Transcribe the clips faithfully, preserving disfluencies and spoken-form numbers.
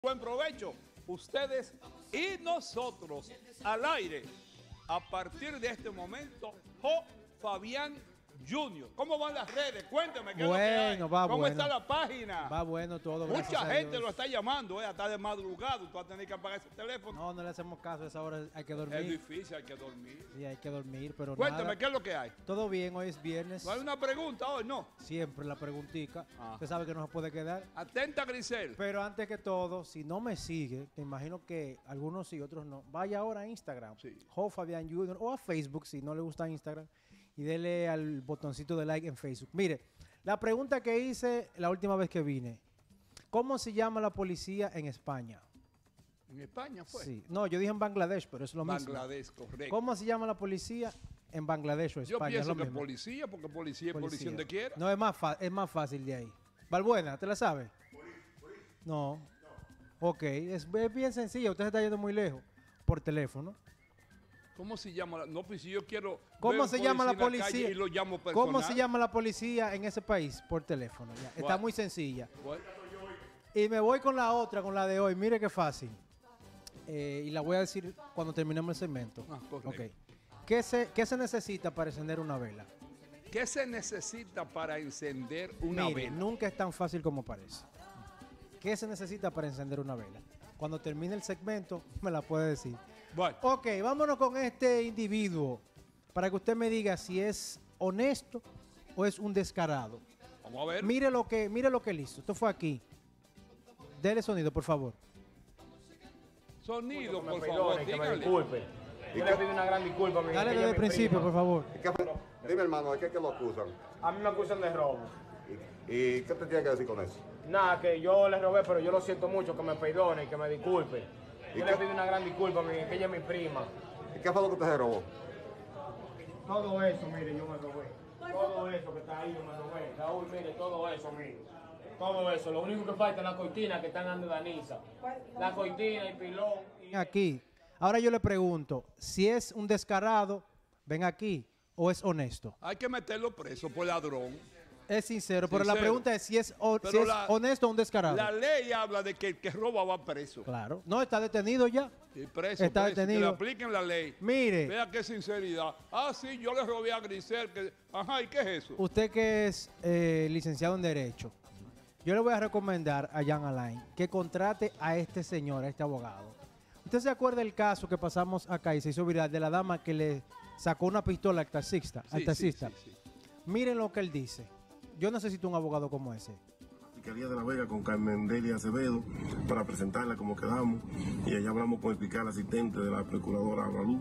Buen provecho, ustedes y nosotros al aire. A partir de este momento, Jo Fabián Junior ¿Cómo van las redes? Cuénteme, ¿qué bueno, es lo que hay? Va ¿Cómo bueno. está la página? Va bueno todo. Mucha gente lo está llamando, eh, hasta de madrugada. Tú vas a tener que apagar ese teléfono. No, no le hacemos caso, a esa hora hay que dormir. Es difícil, hay que dormir. Sí, hay que dormir, pero Cuéntame, nada. ¿qué es lo que hay? Todo bien, hoy es viernes. ¿No hay una pregunta hoy? No. Siempre la preguntica. Ah. Usted sabe que no se puede quedar. Atenta, Grisel. Pero antes que todo, si no me sigue, te imagino que algunos sí, otros no. Vaya ahora a Instagram, Sí. Jo Fabián Junior, o a Facebook si no le gusta Instagram, y dele al botoncito de like en Facebook. Mire, la pregunta que hice la última vez que vine, ¿cómo se llama la policía en España? En España fue. Sí. No, yo dije en Bangladesh, pero es lo mismo. Bangladesh, correcto. ¿Cómo se llama la policía en Bangladesh o Yo España? Es pienso lo que mismo. policía, porque policía es policía donde quiera. No, es más, fa- es más fácil de ahí. Balbuena, ¿te la sabe? No. Ok, es, es bien sencillo. Usted se está yendo muy lejos por teléfono. ¿Cómo se llama? la- No, pues si yo quiero. ¿Cómo ver se un llama la en calle policía? Y lo llamo personal. ¿Cómo se llama la policía en ese país? Por teléfono. Ya. Está Bueno. muy sencilla. Bueno, Y me voy con la otra, con la de hoy. Mire qué fácil. Eh, y la voy a decir cuando terminemos el segmento. Ah, correcto. Ok. ¿Qué se, ¿Qué se necesita para encender una vela? ¿Qué se necesita para encender una Mire, vela? nunca es tan fácil como parece. ¿Qué se necesita para encender una vela? Cuando termine el segmento, me la puede decir. Bueno, Ok, vámonos con este individuo para que usted me diga si es honesto o es un descarado. vamos a ver. Mire lo que, mire lo que él hizo. Esto fue aquí. Dele sonido, por favor. Sonido, que me por perdone, favor, que me dígale. disculpe. Yo le pido una gran disculpa a mi Dale ella desde es el mi principio, prima. por favor. ¿Qué fue? Dime, hermano, ¿de qué que lo acusan? A mí me acusan de robo. ¿Y, y qué te tiene que decir con eso? Nada, que yo le robé, pero yo lo siento mucho, que me perdone y que me disculpe. ¿Y Yo qué? le pido una gran disculpa a mi, que ella es mi prima. ¿Y qué fue lo que usted se robó? Todo eso, mire, yo me robé. Todo eso que está ahí, yo me robé. Raúl, mire, todo eso, mire. Todo eso. Lo único que falta es la cortina que están dando de Anisa. La cortina, el pilón. Y... Aquí. Ahora yo le pregunto, si es un descarado, ven aquí, o es honesto. Hay que meterlo preso por ladrón. Es sincero, pero la Sincero. pregunta es si es, o- Pero si es la- honesto o un descarado. La ley habla de que el que roba va preso. Claro. No, está detenido ya. Y preso, Está preso, que detenido. le apliquen la ley. Mire. Vea qué sinceridad. Ah, sí, yo le robé a Grisel. Que... Ajá, ¿y qué es eso? Usted que es eh, licenciado en Derecho, yo le voy a recomendar a Jan Alain que contrate a este señor, a este abogado. ¿Usted se acuerda del caso que pasamos acá y se hizo viral de la dama que le sacó una pistola al taxista? al Sí, taxista? sí, sí, sí. Miren lo que él dice. Yo necesito un abogado como ese. Fiscalía de La Vega con Carmen Delia Acevedo para presentarla como quedamos y allá hablamos con el fiscal asistente de la procuradora Abralú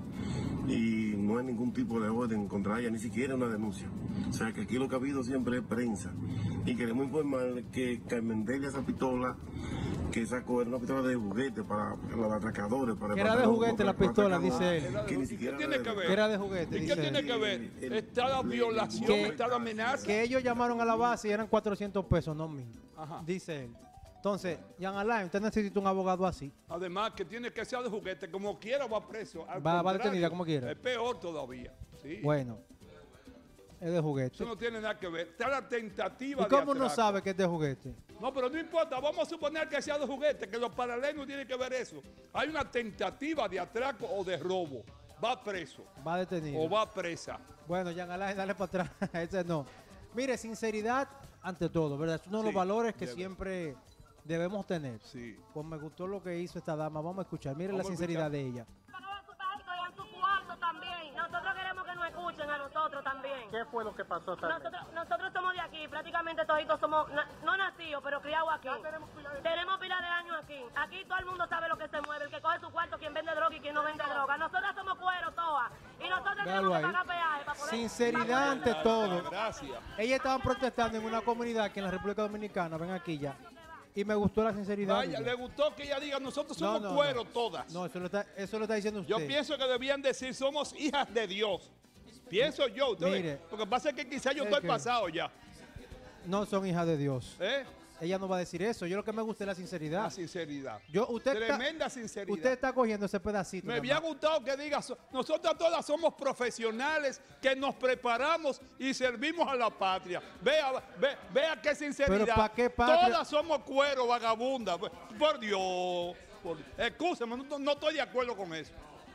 y no hay ningún tipo de orden contra ella, ni siquiera una denuncia. O sea que aquí lo que ha habido siempre es prensa y queremos informar que Carmen Delia, esa pistola que sacó, era una pistola de juguete para los atracadores. Para Que era de para- juguete la para- para pistola, atracadores, dice él. que ni ¿Y qué siquiera tiene era que de- ver? Que era de juguete, ¿Y dice qué tiene él. que ver? El- Está la violación, Que- está la amenaza. Que ellos llamaron a la base y eran cuatrocientos pesos, no mil. Ajá. Dice él. Entonces, Jan Alain, usted necesita un abogado así. Además, que tiene que ser de juguete, como quiera va preso. Al Va- va contrario, detenida como quiera. Es peor todavía. Sí. Bueno, es de juguete. Eso no tiene nada que ver. Está la tentativa ¿Y de cómo no atraco. sabe que es de juguete? No, pero no importa. Vamos a suponer que sea de juguete, que los paralelos no tienen que ver eso. Hay una tentativa de atraco o de robo. Va preso Va detenido. o va presa. Bueno, Jan Alain, dale para atrás. Ese no. Mire, sinceridad ante todo, ¿verdad? Es uno de los Sí, valores que de siempre debemos tener. Sí. Pues me gustó lo que hizo esta dama. Vamos a escuchar. Mire Vamos la a sinceridad escuchar. de ella. Pagaban su tajito y en su cuarto también. Nosotros queremos que nos escuchen a nosotros también. ¿Qué fue lo que pasó? Nosotros, nosotros somos de aquí, prácticamente toditos somos, na- no nacidos, pero criados aquí. Tenemos pila de años aquí. Aquí todo el mundo sabe lo que se mueve, el que coge su cuarto, quien vende droga y quien no vende droga. Nosotros somos cueros todas. Y nosotros Véalo tenemos que ahí. pagar peaje para poder... Sinceridad ante todo. Gracias. Ellas estaban protestando en una comunidad que en la República Dominicana, ven aquí ya. Y me gustó la sinceridad. Vaya, de le ella. gustó que ella diga, nosotros No, somos no, cueros no. todas. No, eso lo está, eso lo está diciendo usted. Yo pienso que debían decir, somos hijas de Dios. Pienso yo, usted ve. Mire. Porque pasa que quizás yo Es estoy que- pasado ya. No son hijas de Dios. ¿Eh? ella no va a decir eso. Yo lo que me gusta es la sinceridad. La sinceridad. Yo, usted Tremenda está, sinceridad. Usted está cogiendo ese pedacito. Me nada había más. gustado que diga, so- nosotros todas somos profesionales que nos preparamos y servimos a la patria. Vea, ve- vea qué sinceridad. Pero ¿pa' qué patria? Todas somos cuero, vagabundas. Por Dios. Por, excúsame, no, no estoy de acuerdo con eso.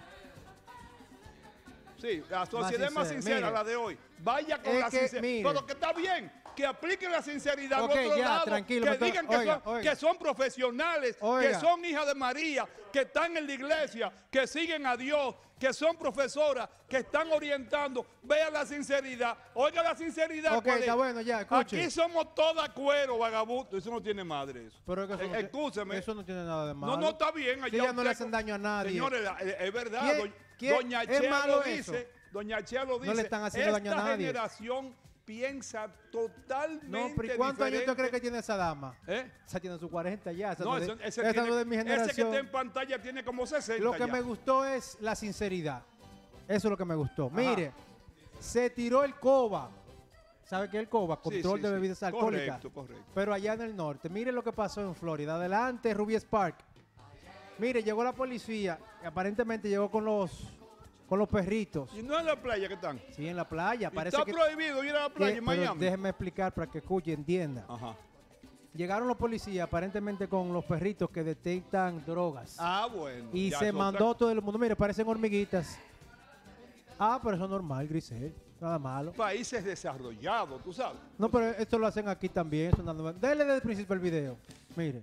Sí, la sociedad es más sincera, sincera, mire. la de hoy. Vaya con Es la que, sinceridad. mire. Pero que está bien, que apliquen la sinceridad Ok, al otro ya, lado. tranquilo, que me to- digan que, oiga, son, oiga. que son profesionales, Oiga. que son hijas de María, que están en la iglesia, que siguen a Dios, que son profesoras, que están orientando. Vea la sinceridad. Oiga la sinceridad. Ok, ¿cuál es? está bueno, ya, escuche. Aquí somos todas cuero, vagabundo. Eso no tiene madre eso. Pero es que eso, Eh, no, tiene- excúseme. eso no tiene nada de malo. No, no, está bien. Si allá ellas no le usted- hacen daño a nadie. Señores, la- eh, es verdad. ¿Quién- doña- quién- Doña es Chea malo lo eso? dice. Doña Chea lo dice. No le están haciendo daño a Esta nadie. generación piensa totalmente No, pero ¿y ¿cuántos años usted cree que diferente. tiene esa dama? ¿Eh? Esa tiene sus cuarenta ya. Esa No, no, es ese, de, ese esa tiene- no es de mi ese que generación. está en pantalla tiene como sesenta Lo que ya. me gustó es la sinceridad. Eso es lo que me gustó. Mire, se tiró el COBA. ¿Sabe qué es el COBA? Sí, Control sí, de sí. bebidas alcohólicas. Correcto, correcto. Pero allá en el norte. Mire lo que pasó en Florida. Adelante, Ruby Spark. Mire, llegó la policía. Y aparentemente llegó con los, con los perritos. Y no en la playa que están. Sí, en la playa. Y Parece está que, prohibido ir a la playa que- en pero Miami. déjeme explicar para que escuche, entienda. Ajá. Llegaron los policías aparentemente con los perritos que detectan drogas. Ah, bueno. y ya se es otra- mandó todo el mundo. Mire, parecen hormiguitas. Ah, pero eso es normal, Grisel. Nada malo. Países desarrollados, tú sabes. No, pero esto lo hacen aquí también. Eso nada más. Dele desde el principio el video. Mire.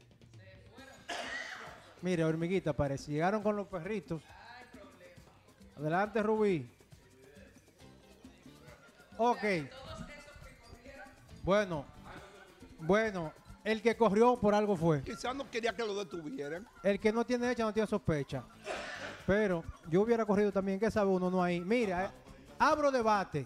Mire, hormiguita parece. Llegaron con los perritos. Adelante, Rubí. Ok. Bueno. Bueno. El que corrió por algo fue. Quizás no quería que lo detuvieran. El que no tiene hecha no tiene sospecha. Pero yo hubiera corrido también. ¿Qué sabe uno? No hay. Mira, eh, abro debate.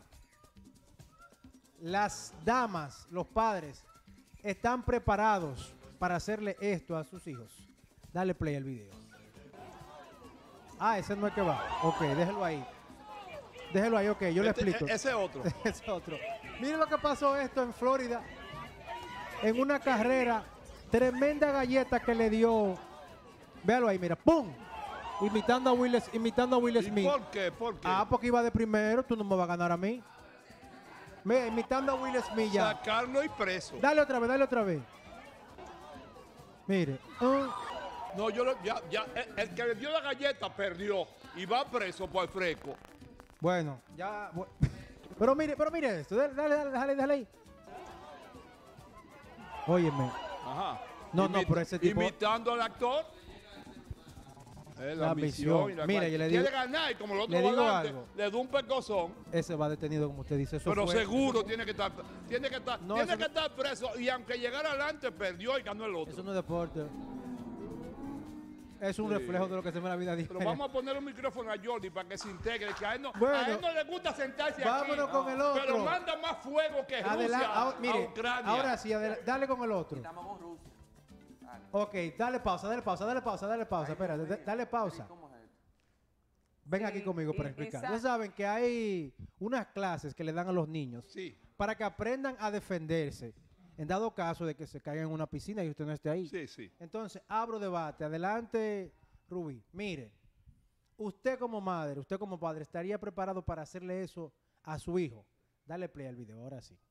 Las damas, los padres, están preparados para hacerle esto a sus hijos. Dale play al video. Ah, ese no es que va. Ok, déjelo ahí. Déjelo ahí, ok, yo le Este- explico. e- ese otro. Ese otro. Miren lo que pasó esto en Florida. En una carrera, tremenda galleta que le dio. Véalo ahí, mira, ¡pum! Imitando a Will, imitando a Will ¿Y Smith. por qué? ¿Por qué? Ah, porque iba de primero, tú no me vas a ganar a mí. Mira, imitando a Will Smith ya. Sacarlo y preso. Dale otra vez, dale otra vez. Mire. ah, No, yo lo, ya, ya, el, el que le dio la galleta perdió y va preso por fresco. bueno, ya. bu- Pero mire, pero mire esto. Dale, dale, dale, dale, dale ahí. Óyeme. Ajá. No, no, pero ese tipo- Imitando al actor. Es la, La misión. misión. y la Mira, cual- yo le Quiere digo- ganar y como el otro le va digo adelante, algo. le da un pecozón. Ese va detenido, como usted dice. Eso Pero fue- seguro tiene que estar, tiene que estar, No, tiene eso que no- estar preso. Y aunque llegara adelante, perdió y ganó el otro. Eso no es deporte. Es un Sí. reflejo de lo que se ve en la vida diaria. Pero vamos a poner un micrófono a Jordi para que se integre, que a él no, Bueno, a él no le gusta sentarse vámonos aquí. con el otro. Pero manda más fuego que Adela- Rusia ahora- a mire, Ucrania. ahora sí, adela- dale con el otro. Ok, dale pausa, dale pausa, dale pausa, dale pausa. Espera, d- dale pausa. Ven aquí conmigo para eh, explicar. exacto. Ustedes saben que hay unas clases que le dan a los niños Sí, para que aprendan a defenderse en dado caso de que se caigan en una piscina y usted no esté ahí. sí, sí. Entonces, abro debate. Adelante, Rubí. Mire, usted como madre, usted como padre, ¿estaría preparado para hacerle eso a su hijo? Dale play al video, ahora sí.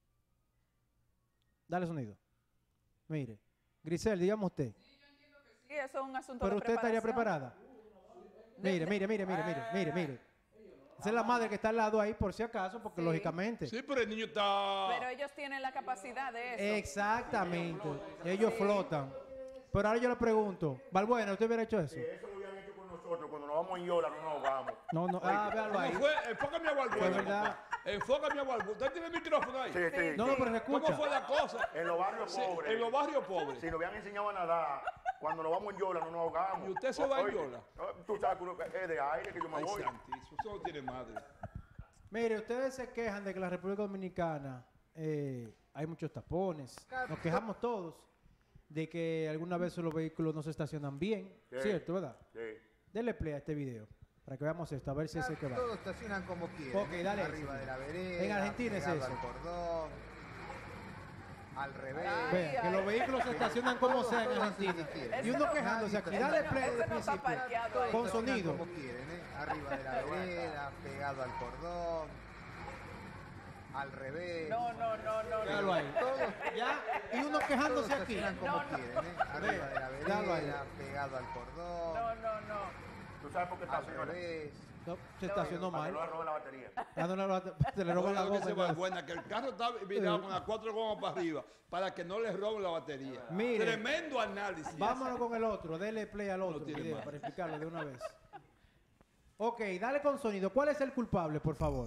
Dale sonido. Mire, Grisel, dígame usted. Sí, eso es un asunto ¿Pero de usted estaría preparación. preparada? Mire, mire, mire, mire, mire, mire, mire. Esa es la madre que está al lado ahí por si acaso, porque Sí. lógicamente. Sí, pero el niño está... Pero ellos tienen la capacidad de eso. Exactamente. Ellos flotan. Pero ahora yo le pregunto, Balbuena, ¿usted hubiera hecho eso? Eso lo habían hecho con nosotros. Cuando nos vamos en Yola, no nos vamos. No, no. Ah, véalo ahí. ¿Cómo fue? Enfócame a Fue Balbuena. verdad. Enfócame a Balbuena. ¿Usted tiene el micrófono ahí? Sí, sí. No, no, pero se ¿Cómo escucha. fue la cosa? En los barrios Sí, pobres. en los barrios pobres. Si nos habían enseñado a nadar, cuando nos vamos en Yola, no nos ahogamos. ¿Y usted se va en Oye, Yola? Tú sabes que uno- es de aire que yo me Ay, voy. santísimo, eso no tiene madre. Mire, ustedes se quejan de que en la República Dominicana eh, hay muchos tapones. Nos quejamos todos de que algunas veces los vehículos no se estacionan bien. Sí. ¿Cierto, verdad? Sí. Denle play a este video para que veamos esto, a ver si ese que va. Todos estacionan como quieren. Ok, dale, Arriba sí. de la vereda. En Argentina es pegado eso. al cordón. al revés. Vea, que los vehículos se estacionan como sea en Argentina. Y uno quejándose aquí. Dale play desde el principio. Con sonido. Como quieren, ¿eh? Arriba de la vereda, pegado al cordón, al revés. No, no, no, no. Déjalo ahí. Todos, Ya, y uno quejándose aquí. estacionan como No, no. quieren, ¿eh? Arriba de la Déjalo ahí. vereda, pegado al cordón, No, no, no. ¿Tú sabes por qué está al revés. No, se estacionó Para que no mal. le roben la batería. Ah, no, no, no, se le roban la Oiga, que se va goma. buena, que el carro está virado con las cuatro gomas para arriba para que no les roben la batería. Mire. Tremendo análisis. Vámonos con el otro. Dele play al otro tiene video más. para explicarlo de una vez. Ok, dale con sonido. ¿Cuál es el culpable, por favor?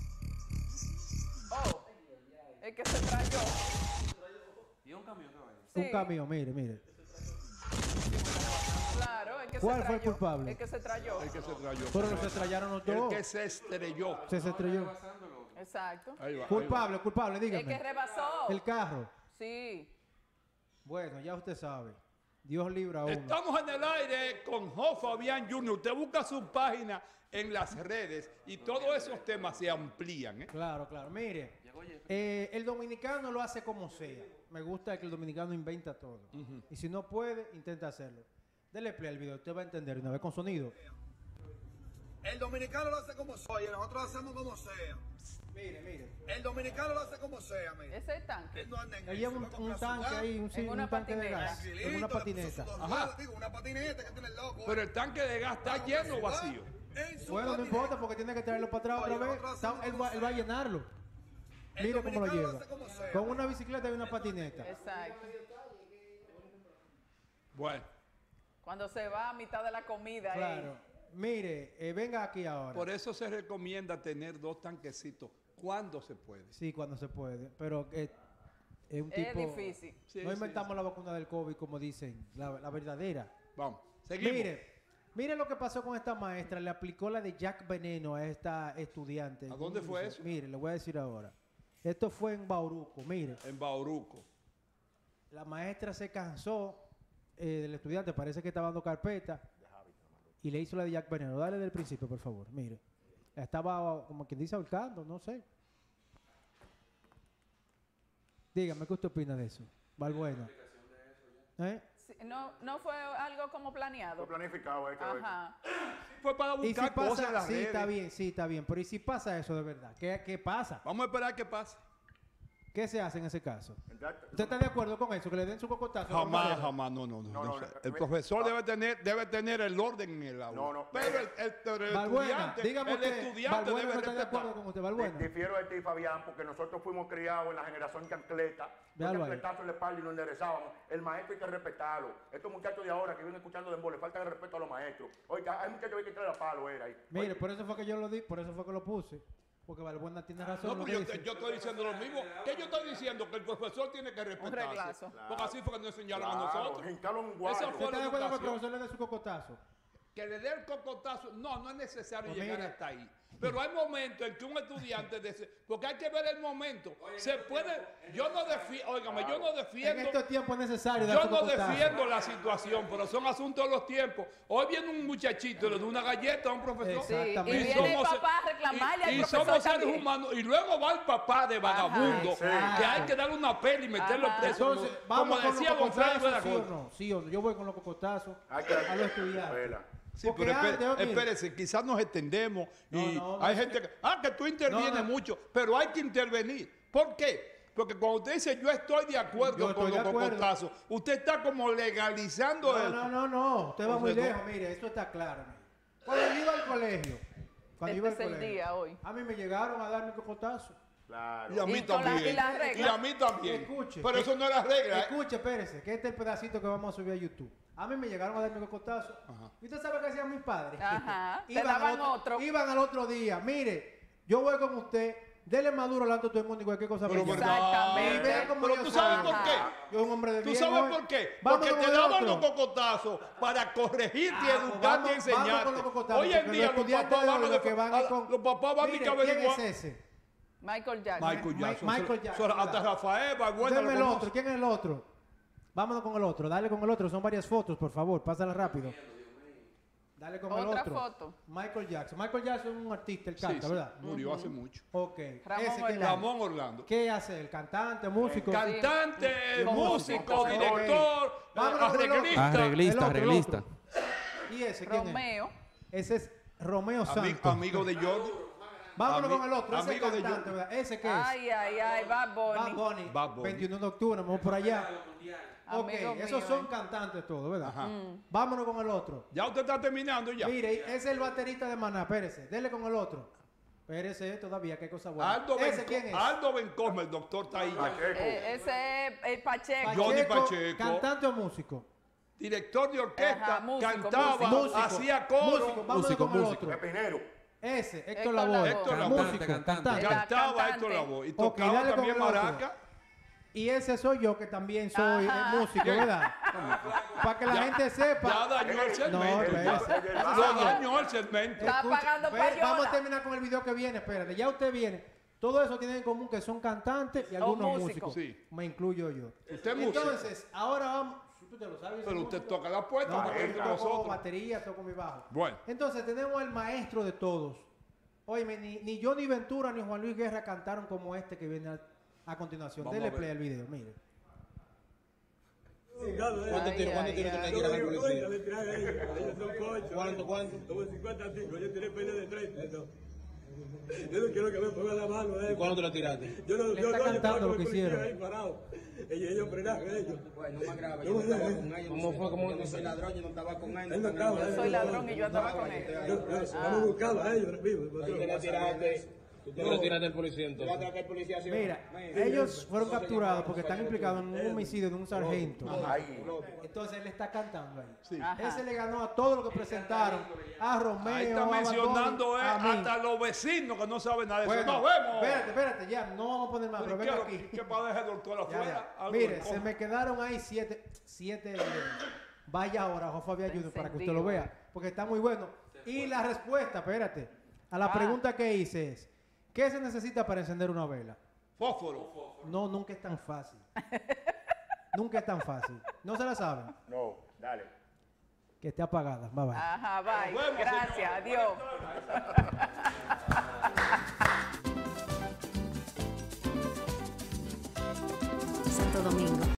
Oh, el que se trayó. Y un camión que vaya. Sí. Un camión, mire, mire. Claro, el que ¿Cuál se fue el trayó. culpable? El que se trayó. El que se trayó. Pero no se estrellaron los El dos. que se estrelló. Se, se estrelló. Exacto. Ahí va, ahí Culpable, culpable, El que dígame. rebasó. El carro. Sí. Bueno, ya usted sabe. Dios libra a va. uno. Estamos en el aire con Jo Fabián junior Usted busca su página en las redes y todos esos temas se amplían. ¿eh? Claro, claro. Mire, eh, el dominicano lo hace como sea. Me gusta que el dominicano inventa todo. Y si no puede, intenta hacerlo. Dele play al video, usted va a entender una vez con sonido. El dominicano lo hace como sea y nosotros lo hacemos como sea. Mire, mire. El dominicano lo hace como sea, mire. Ese es el tanque. Él no anda en Él eso, lleva un, va a un comprar su tanque gas, ahí, un, sí, en un una tanque de patineta. gas, en tranquilito, una le puso patineta. sus dos Ajá. ruedas, digo, una patineta que tiene el loco. Pero el tanque de gas está lleno o vacío. En su Bueno, no patineta. importa porque tiene que traerlo para atrás Oye, otra vez. nosotros Está- hacemos él, como va, él va a sea. llenarlo. El Mire cómo lo dominicano lo lleva. hace como sea. Con una bicicleta y una patineta. Exacto. Bueno, Cuando se va a mitad de la comida. ahí. Claro. Mire, eh, venga aquí ahora. por eso se recomienda tener dos tanquecitos cuando se puede. Sí, cuando se puede. Pero eh, es un Es tipo... difícil. Sí, no sí, inventamos sí. la vacuna del COVID, como dicen, la, la verdadera. Vamos, seguimos. Mire, mire lo que pasó con esta maestra. Le aplicó la de Jack Veneno a esta estudiante. ¿A dónde fue eso? Mire, le voy a decir ahora. Esto fue en Bauruco. Mire, En Bauruco. la maestra se cansó eh, del estudiante. Parece que estaba dando carpeta. Y le hizo la de Jack Veneno. Dale del principio, por favor. Mire. La estaba, como quien dice, ahorcando. No sé. Dígame, ¿qué usted opina de eso? Valbuena. ¿Eh? Sí, no, no fue algo como planeado. Fue planificado, eh, que Ajá. Fue para Y si buscar cosas en pasa, las sí, redes. está bien, sí, está bien. Pero ¿y si pasa eso de verdad? ¿Qué, qué pasa? Vamos a esperar que pase. ¿Qué se hace en ese caso? Exacto. ¿Usted está de acuerdo con eso? Que le den su cocotazo. Jamás, jamás, no, no, no. No, no no, sé. no, el no, profesor no. debe tener, debe tener el orden en el aula. No, no. Pero el, el- pero el Valbuena, estudiante, dígame el usted, estudiante Valbuena debe no está de respetar. acuerdo con usted, Valbuena. Difiero de ti, Fabián, porque nosotros fuimos criados en la generación chancleta. Véalo Los ahí. chancletazos en la espalda y nos enderezábamos. El maestro hay que respetarlo. Estos muchachos de ahora que vienen escuchando de le falta de respeto a los maestros. Oiga, hay muchachos que hay que traer a palo, era ahí. Mire, Oye, por eso fue que yo lo di, por eso fue que lo puse. Porque Valbuena tiene razón. No, lo porque que yo, te- dice. yo estoy diciendo lo mismo. ¿Qué yo estoy diciendo? Que el profesor tiene que respetarse. reglazo. Porque así fue que nos enseñaron a claro, nosotros. hincarlo en un Esa guayo. ¿Usted fue está la de acuerdo con que el educación. profesor le dé su cocotazo? Que le dé el cocotazo. No, no es necesario Pues llegar mire. hasta ahí. Pero hay momentos en que un estudiante, de ese- porque hay que ver el momento. Se puede, yo no defiendo, óigame, yo no En defiendo. estos tiempos es necesario dar Yo su no cocotazo. defiendo la situación, pero son asuntos de los tiempos. Hoy viene un muchachito y le da una galleta a un profesor. Sí, y Exactamente. viene el somos- papá a reclamarle al y, y profesor somos seres también. humanos. Y luego va el papá de vagabundo, Ajá, que hay que darle una peli y meterlo Ajá. preso. Entonces, como vamos con decía los don Freddy cocotazos, ¿sí o Veracruz. no? Sí o no. Yo voy con los cocotazos Hay que- a los estudiantes. Vela. Sí, Porque pero espere- antes, mire. espérese, quizás nos extendemos y No, no, hay no, gente que, ah, que tú intervienes No, no. mucho, pero hay que intervenir. ¿Por qué? Porque cuando usted dice yo estoy de acuerdo Yo con estoy de los acuerdo. cocotazos, usted está como legalizando No, el... no, no, no. Usted va muy Entonces, lejos, mire, eso está claro. mire. Cuando yo iba al colegio, cuando yo iba al Este es el colegio, día hoy. a mí me llegaron a darme cocotazo. Claro. Y a mí Y con la- también. y las reglas. Y a mí también. Escuche. Pero eso no es la regla. ¿eh? Escuche, espérese, que este es el pedacito que vamos a subir a YouTube. A mí me llegaron a darme cocotazo. ¿Y usted sabe qué hacían mis padres? Ajá, te Iban al daban otro. Iban al otro día. Mire, yo voy con usted, dele maduro delante de todo el mundo y cualquier cosa. Pero me llama. verdad. Y vea cómo Pero yo tú soy. sabes por Ajá. qué. Yo soy un hombre de ¿Tú bien, sabes hoy. por qué? Vámonos Porque te con el daban otro. los cocotazos para corregirte y Ah, pues educarte vamos- y enseñarte. vamos con los cocotazos, Hoy en porque día los los estudiantes papás de van a hoy lo que van a- es con- los papás van a Mire, que ¿quién averiguar. es ese? Michael Jackson. Michael Ma- Jackson. Michael Jackson, Hasta claro. Rafael Valbuena Deme lo el conoce. otro. ¿Quién es el otro? Vámonos con el otro. Dale con el otro. Son varias fotos, por favor. Pásala rápido. Dale con el Otra otro. foto. Michael Jackson. Michael Jackson es un artista, él Sí, canta, sí, ¿verdad? murió hace mucho. Ok. Ramón Ese, ¿quién Orlando. es? Ramón Orlando. ¿Qué hace él? ¿Cantante, músico? Cantante, Sí. músico, Ok. director, Vámonos con el otro. arreglista. Arreglista, El otro, el arreglista. otro. ¿Y ese quién Romeo. es? Ese es Romeo Ami- Santos. amigo de Jordi. Vámonos Ami- con el otro. Ese es amigo de cantante, Jordi. ¿verdad? ¿Ese qué es? Ay, ay, ay, Bad Bad Bunny. Bunny. Bad Bunny. veintiuno de octubre, vamos por allá. Ok, Amigo esos mío, son eh. cantantes todos, ¿verdad? Ajá. Vámonos con el otro. Ya usted está terminando ya. Mire, ese es el baterista de Maná, espérese. Dele con el otro. Espérese todavía, qué cosa buena. Aldo ¿Ese Benco- quién es? Aldo Bencosme, el doctor está ahí ya. Eh, ese es el Pacheco. Johnny Pacheco. ¿Cantante o músico? Director de orquesta, Ajá, músico, cantaba, Músico. hacía coro, Músico, vámonos Músico, con el músico. otro. Pepinero. Ese, Héctor Héctor Lavoe. Lavoe. Héctor Lavoe. Músico, Cantante, cantante. Era cantaba cantante. Héctor Lavoe y Ok, tocaba dale con también el otro. maraca. Y ese soy yo, que también soy eh, Ajá. músico, ¿verdad? Para que la Ya- gente Ya sepa. dañó el No, segmento. espérese. ya. Lo dañó el segmento. Está Escucha, pagando ve, payola. vamos a terminar con el video que viene, espérate. Ya usted viene. Todo eso tiene en común que son cantantes y algunos músicos. músicos. Sí. Me incluyo yo. Usted es músico. Entonces, ahora vamos. Si tú te lo sabes, Pero ese usted músico. toca la puerta, No, para porque que yo entre toco nosotros. batería, toco mi bajo. Bueno. Entonces, tenemos el maestro de todos. Óyeme, ni, ni Johnny Ventura ni Juan Luis Guerra cantaron como este que viene a, a continuación. Vamos Dele a ver. play al video, mire. ¿Cuánto Ay, tiro, cuánto ay, tiro tú ay. le tiras a la policía? ¿Cuánto, cuánto? Como cincuenta ticos, yo tiré pena de treinta. Yo no quiero que me ponga la mano. Eh. ¿Y cuándo tú le tiraste? Yo no, Le yo está no, yo cantando estaba lo con que el policía hicieron. ahí parado. Ellos, ellos frenaron, ellos. Bueno, más grave, yo yo no no estaba sé. con ellos. ¿Cómo fue? ¿Cómo? Yo soy ladrón, yo no estaba con ellos. Él no estaba, Yo él soy no ladrón y yo andaba con él. Yo, yo, vamos a buscarlo a ellos, vivo. ¿Tú le tiraste? ¿Tú le tiraste al policía Yo la entonces? traté al policía así. Mira, ellos fueron capturados porque están implicados en un homicidio de un sargento. Entonces él está cantando ahí. Sí. Ajá. Ese le ganó a todos los que presentaron. A Romeo, Ahí está a Bad mencionando Bunny, eh, a mí. hasta los vecinos que no saben nada de eso. Bueno, ¡Nos vemos! espérate, espérate, ya, no vamos a poner más, pero ¿Qué, venga lo- aquí. ¿Qué para dejar el doctor Ya, afuera? ya. Algo Mire, de se cómo. me quedaron ahí siete, siete videos. Vaya ahora, Jofa Fabián Junior, para que usted lo vea, porque está muy bueno. Y la respuesta, espérate, a la Ah. pregunta que hice es, ¿qué se necesita para encender una vela? Fósforo. No, nunca es tan fácil. Nunca es tan fácil. ¿No se la saben? No, dale. Que esté apagada. Bye bye. Ajá, bye. Nos vemos, Gracias, señor. adiós. Santo Domingo.